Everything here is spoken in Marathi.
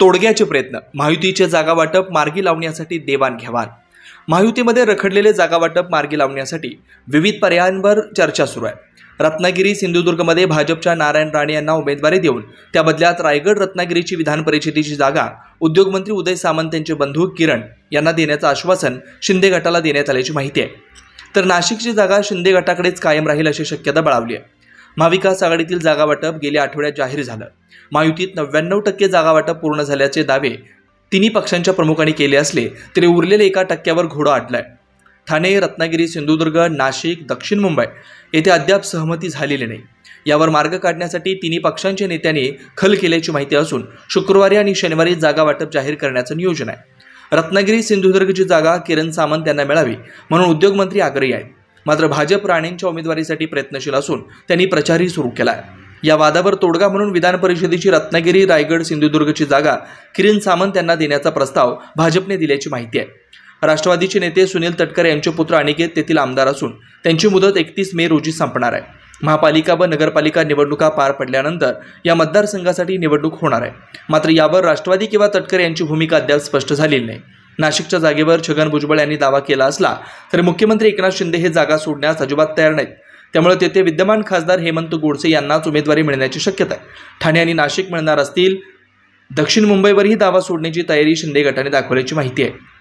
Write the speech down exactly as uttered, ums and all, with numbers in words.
तोडग्याचे प्रयत्न, महायुतीचे जागा वाटप मार्गी लावण्यासाठी देवाणघेवाण। महायुतीमध्ये रखडलेले जागा वाटप मार्गी लावण्यासाठी विविध पर्यायांवर चर्चा सुरू आहे। रत्नागिरी सिंधुदुर्गमध्ये भाजपच्या नारायण राणे यांना उमेदवारी देऊन त्या बदल्यात रायगड रत्नागिरीची विधान परिषदेची जागा उद्योगमंत्री उदय सामंत यांचे बंधू किरण यांना देण्याचं आश्वासन शिंदे गटाला देण्यात आल्याची माहिती आहे। तर नाशिकची जागा शिंदे गटाकडेच कायम राहील अशी शक्यता बळावली आहे। महाविकास आघाडीतील जागा वाटप गेल्या आठवड्यात जाहीर झालं। महायुतीत नव्याण्णव टक्के जागा वाटप पूर्ण झाल्याचे दावे तिन्ही पक्षांच्या प्रमुखांनी केले असले तरी उरलेले एका टक्क्यावर घोडा अडलाय। ठाणे, रत्नागिरी, सिंधुदुर्ग, नाशिक, दक्षिण मुंबई येथे अद्याप सहमती झालेली नाही। यावर मार्ग काढण्यासाठी तिन्ही पक्षांच्या नेत्यांनी खल केल्याची माहिती असून शुक्रवारी आणि शनिवारी जागा वाटप जाहीर करण्याचं नियोजन आहे। रत्नागिरी सिंधुदुर्गची जागा किरण सामंत यांना मिळावी म्हणून उद्योगमंत्री आग्रही आहेत। मात्र भाजप राणेंच्या उमेदवारीसाठी प्रयत्नशील असून त्यांनी प्रचारही सुरू केला आहे। या वादावर तोडगा म्हणून विधान परिषदेची रत्नागिरी, रायगड, सिंधुदुर्गची जागा किरण सामंत यांना देण्याचा प्रस्ताव भाजपने दिल्याची माहिती आहे। राष्ट्रवादीचे नेते सुनील तटकरे यांचे पुत्र अनिकेत तेथील आमदार असून त्यांची मुदत एकतीस मे रोजी संपणार आहे। महापालिका व नगरपालिका निवडणुका पार पडल्यानंतर या मतदारसंघासाठी निवडणूक होणार आहे। मात्र यावर राष्ट्रवादी किंवा तटकरे यांची भूमिका अद्याप स्पष्ट झालेली नाही। नाशिकच्या जागेवर छगन भुजबळ यांनी दावा केला असला तरी मुख्यमंत्री एकनाथ शिंदे हे जागा सोडण्यास अजिबात तयार नाहीत। त्यामुळे तेथे विद्यमान खासदार हेमंत गोडसे यांनाच उमेदवारी मिळण्याची शक्यता आहे। ठाणे आणि नाशिक मिळणार असतील। दक्षिण मुंबईवरही दावा सोडण्याची तयारी शिंदे गटाने दाखवल्याची माहिती आहे।